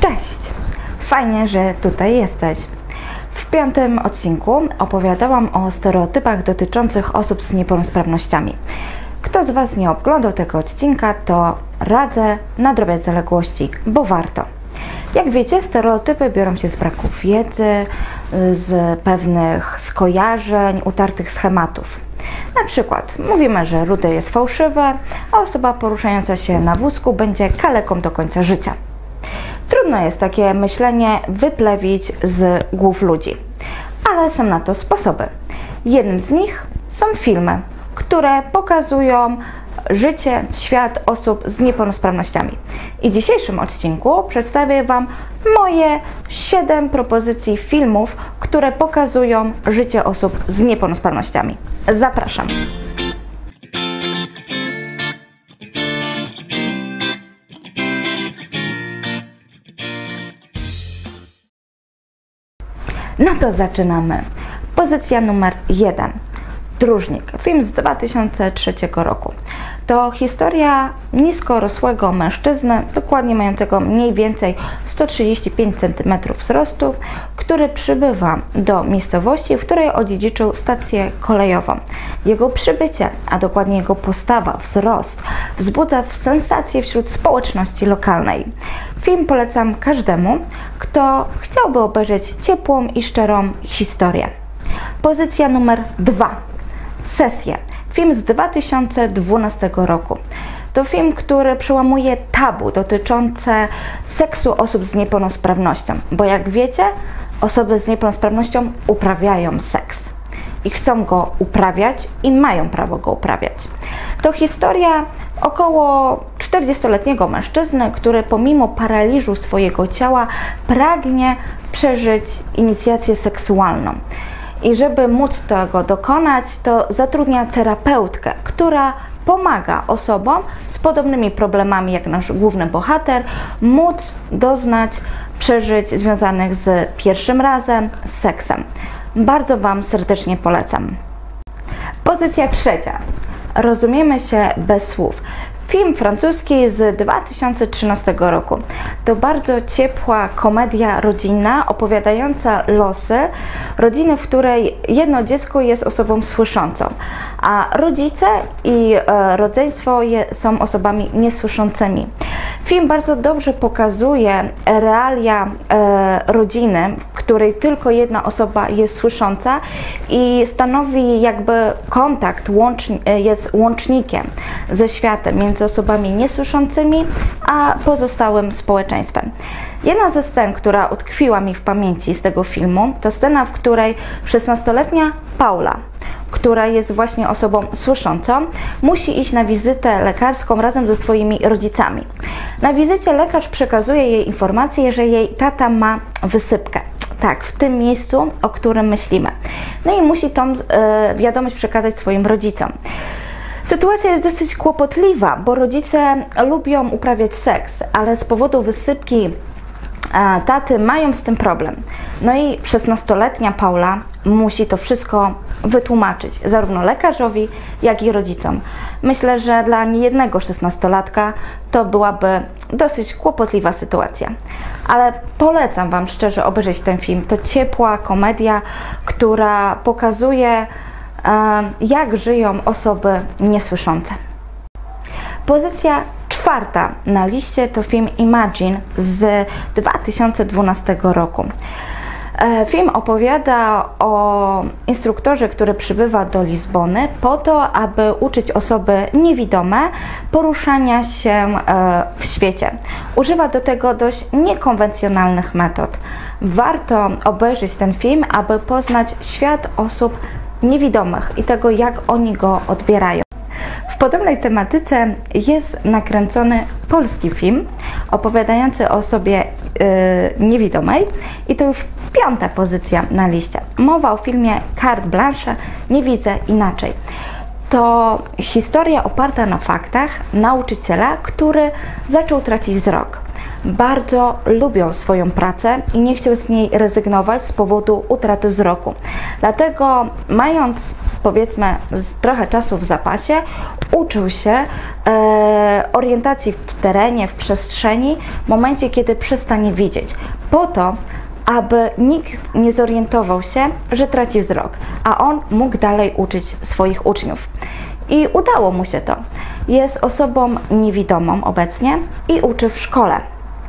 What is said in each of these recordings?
Cześć! Fajnie, że tutaj jesteś. W 5. odcinku opowiadałam o stereotypach dotyczących osób z niepełnosprawnościami. Kto z Was nie oglądał tego odcinka, to radzę nadrobiać zaległości, bo warto. Jak wiecie, stereotypy biorą się z braku wiedzy, z pewnych skojarzeń, utartych schematów. Na przykład mówimy, że rude jest fałszywe, a osoba poruszająca się na wózku będzie kaleką do końca życia. Trudno jest takie myślenie wyplewić z głów ludzi, ale są na to sposoby. Jednym z nich są filmy, które pokazują życie, świat osób z niepełnosprawnościami. I w dzisiejszym odcinku przedstawię Wam moje 7 propozycji filmów, które pokazują życie osób z niepełnosprawnościami. Zapraszam! No to zaczynamy. Pozycja numer 1. Dróżnik. Film z 2003 roku. To historia niskorosłego mężczyzny, dokładnie mającego mniej więcej 135 cm wzrostu, który przybywa do miejscowości, w której odziedziczył stację kolejową. Jego przybycie, a dokładnie jego postawa, wzrost, wzbudza sensację wśród społeczności lokalnej. Film polecam każdemu, kto chciałby obejrzeć ciepłą i szczerą historię. Pozycja numer 2. Sesje. Film z 2012 roku. To film, który przełamuje tabu dotyczące seksu osób z niepełnosprawnością, bo jak wiecie, osoby z niepełnosprawnością uprawiają seks i chcą go uprawiać i mają prawo go uprawiać. To historia około 40-letniego mężczyzny, który pomimo paraliżu swojego ciała pragnie przeżyć inicjację seksualną. I żeby móc tego dokonać, to zatrudnia terapeutkę, która pomaga osobom z podobnymi problemami jak nasz główny bohater móc doznać przeżyć związanych z pierwszym razem, z seksem. Bardzo Wam serdecznie polecam. Pozycja 3. Rozumiemy się bez słów. Film francuski z 2013 roku. To bardzo ciepła komedia rodzinna opowiadająca losy rodziny, w której jedno dziecko jest osobą słyszącą, a rodzice i rodzeństwo są osobami niesłyszącymi. Film bardzo dobrze pokazuje realia rodziny, w której tylko jedna osoba jest słysząca i stanowi jakby kontakt, jest łącznikiem ze światem między osobami niesłyszącymi a pozostałym społeczeństwem. Jedna ze scen, która utkwiła mi w pamięci z tego filmu, to scena, w której 16-letnia Paula, która jest właśnie osobą słyszącą, musi iść na wizytę lekarską razem ze swoimi rodzicami. Na wizycie lekarz przekazuje jej informację, że jej tata ma wysypkę. Tak, w tym miejscu, o którym myślimy. No i musi tą wiadomość przekazać swoim rodzicom. Sytuacja jest dosyć kłopotliwa, bo rodzice lubią uprawiać seks, ale z powodu wysypki taty mają z tym problem. No i 16-letnia Paula musi to wszystko wytłumaczyć, zarówno lekarzowi, jak i rodzicom. Myślę, że dla niejednego 16-latka to byłaby dosyć kłopotliwa sytuacja. Ale polecam Wam szczerze obejrzeć ten film. To ciepła komedia, która pokazuje, jak żyją osoby niesłyszące. Pozycja 4. na liście to film Imagine z 2012 roku. Film opowiada o instruktorze, który przybywa do Lizbony po to, aby uczyć osoby niewidome poruszania się w świecie. Używa do tego dość niekonwencjonalnych metod. Warto obejrzeć ten film, aby poznać świat osób niewidomych i tego, jak oni go odbierają. W podobnej tematyce jest nakręcony polski film opowiadający o osobie niewidomej i to już 5. pozycja na liście. Mowa o filmie Carte Blanche, Nie widzę inaczej. To historia oparta na faktach nauczyciela, który zaczął tracić wzrok. Bardzo lubią swoją pracę i nie chciał z niej rezygnować z powodu utraty wzroku. Dlatego, mając powiedzmy trochę czasu w zapasie, uczył się orientacji w terenie, w przestrzeni, w momencie, kiedy przestanie widzieć, po to, aby nikt nie zorientował się, że traci wzrok, a on mógł dalej uczyć swoich uczniów. I udało mu się to. Jest osobą niewidomą obecnie i uczy w szkole.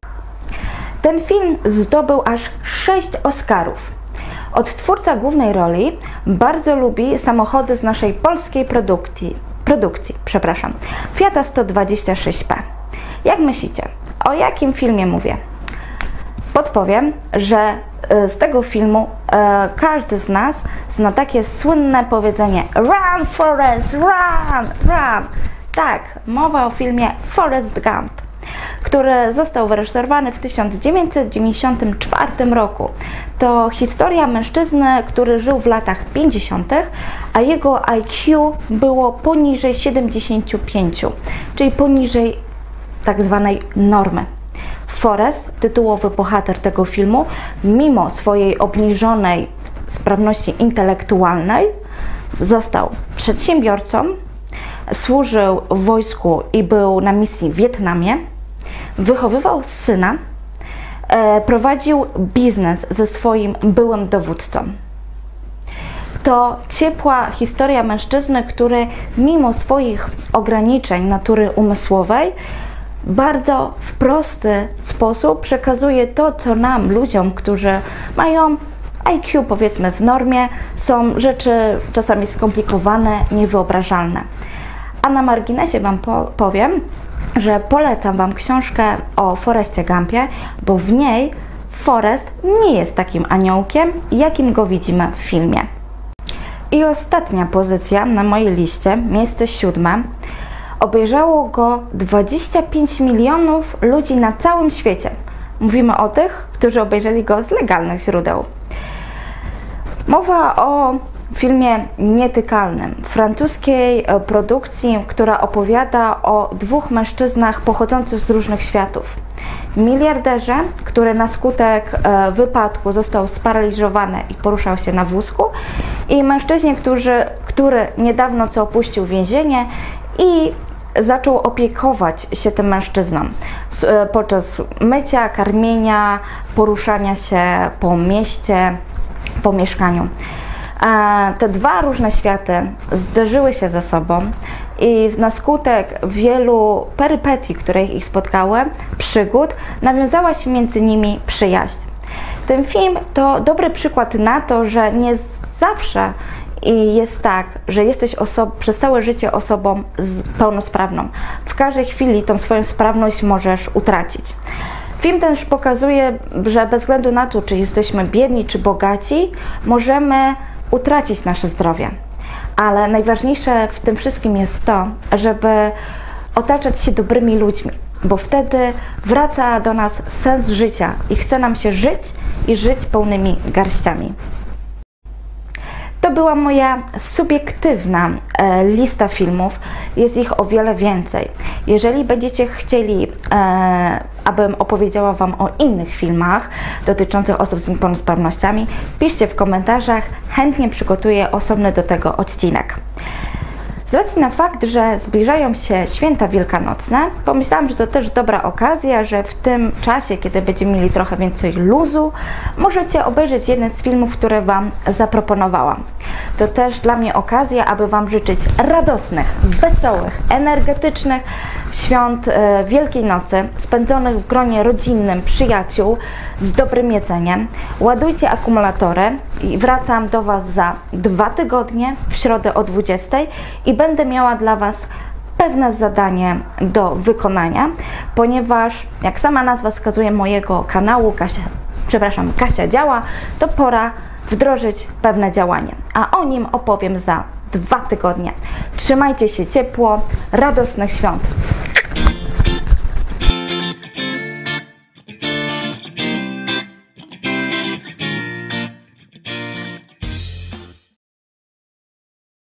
Ten film zdobył aż 6 Oscarów. Odtwórca głównej roli bardzo lubi samochody z naszej polskiej produkcji, Fiata 126P. Jak myślicie, o jakim filmie mówię? Podpowiem, że z tego filmu każdy z nas zna takie słynne powiedzenie Run, Forrest, run, run! Tak, mowa o filmie Forrest Gump, który został wyreżyserowany w 1994 roku. To historia mężczyzny, który żył w latach 50., a jego IQ było poniżej 75, czyli poniżej tak zwanej normy. Forrest, tytułowy bohater tego filmu, mimo swojej obniżonej sprawności intelektualnej, został przedsiębiorcą, służył w wojsku i był na misji w Wietnamie, wychowywał syna, prowadził biznes ze swoim byłym dowódcą. To ciepła historia mężczyzny, który mimo swoich ograniczeń natury umysłowej bardzo w prosty sposób przekazuje to, co nam, ludziom, którzy mają IQ powiedzmy w normie, są rzeczy czasami skomplikowane, niewyobrażalne. A na marginesie Wam powiem, że polecam Wam książkę o Forrestie Gumpie, bo w niej Forrest nie jest takim aniołkiem, jakim go widzimy w filmie. I ostatnia pozycja na mojej liście, miejsce 7. Obejrzało go 25 milionów ludzi na całym świecie. Mówimy o tych, którzy obejrzeli go z legalnych źródeł. Mowa o filmie nietykalnym, francuskiej produkcji, która opowiada o 2 mężczyznach pochodzących z różnych światów. Miliarderze, który na skutek wypadku został sparaliżowany i poruszał się na wózku, i mężczyźnie, który niedawno co opuścił więzienie i zaczął opiekować się tym mężczyzną podczas mycia, karmienia, poruszania się po mieście, po mieszkaniu. Te 2 różne światy zderzyły się ze sobą i na skutek wielu perypetii, które ich spotkały, przygód, nawiązała się między nimi przyjaźń. Ten film to dobry przykład na to, że nie zawsze jest tak, że jesteś przez całe życie osobą pełnosprawną. W każdej chwili tą swoją sprawność możesz utracić. Film też pokazuje, że bez względu na to, czy jesteśmy biedni, czy bogaci, możemy utracić nasze zdrowie. Ale najważniejsze w tym wszystkim jest to, żeby otaczać się dobrymi ludźmi, bo wtedy wraca do nas sens życia i chce nam się żyć i żyć pełnymi garściami. To była moja subiektywna lista filmów, jest ich o wiele więcej. Jeżeli będziecie chcieli, abym opowiedziała Wam o innych filmach dotyczących osób z niepełnosprawnościami, piszcie w komentarzach, chętnie przygotuję osobny do tego odcinek. Z racji na fakt, że zbliżają się święta wielkanocne, pomyślałam, że to też dobra okazja, że w tym czasie, kiedy będziemy mieli trochę więcej luzu, możecie obejrzeć jeden z filmów, które Wam zaproponowałam. To też dla mnie okazja, aby Wam życzyć radosnych, wesołych, energetycznych świąt Wielkiej Nocy, spędzonych w gronie rodzinnym, przyjaciół, z dobrym jedzeniem. Ładujcie akumulatory i wracam do Was za 2 tygodnie, w środę o 20:00 i będę miała dla Was pewne zadanie do wykonania, ponieważ jak sama nazwa wskazuje mojego kanału, Kasia Działa, to pora wdrożyć pewne działanie, a o nim opowiem za 2 tygodnie. Trzymajcie się ciepło, radosnych świąt.